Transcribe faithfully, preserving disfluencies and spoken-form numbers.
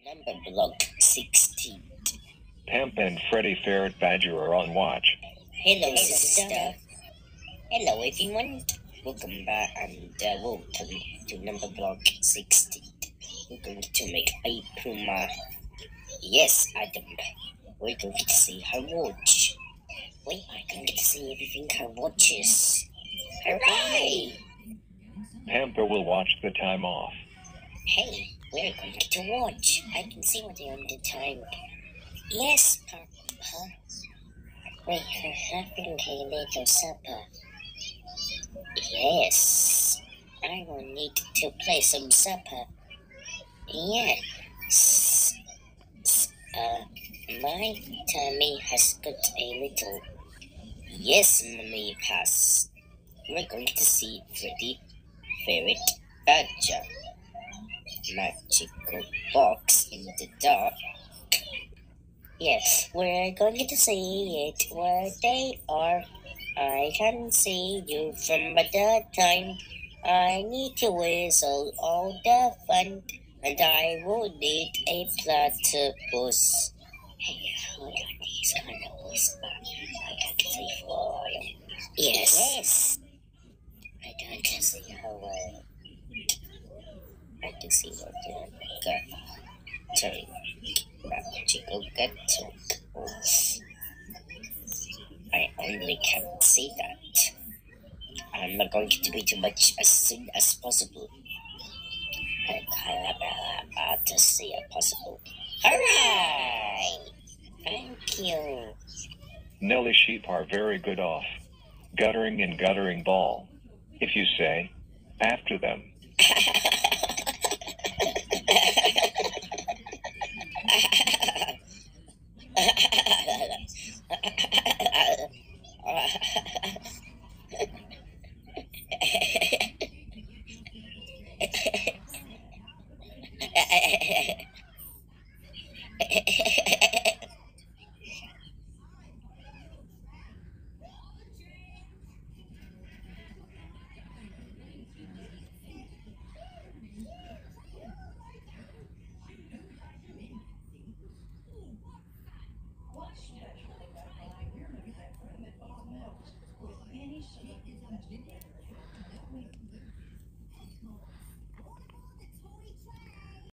Numberblock sixteen. Pampa and Freddy Ferret Badger are on watch. Hello, sister. Hello, everyone. Welcome back and uh, welcome to Numberblock sixteen. We're going to make a Puma. Yes, Adam. We're going to see her watch. We are going to see everything her watches. Hooray! Pampa will watch the time off. Hey, we're going to watch. I can see what you're on the time. Yes, Papa. We are having a little supper. Yes, I will need to play some supper. Yes. Uh, my tummy has got a little. Yes, Mummy has. We're going to see Freddy Ferret Badger. Magical box in the dark. Yes, we're going to see it where they are. I can see you from the time. I need to whistle all the fun, and I will need a platypus. Hey, hold on, he's gonna whisper. I can see for you. Yes. Yes. I don't see how well. I can see what you're going. Magical gut. I only can't see that. I'm not going to be too much as soon as possible. I'm about to see it possible. Hooray! Thank you. Nelly sheep are very good off. Guttering and guttering ball. If you say, after them.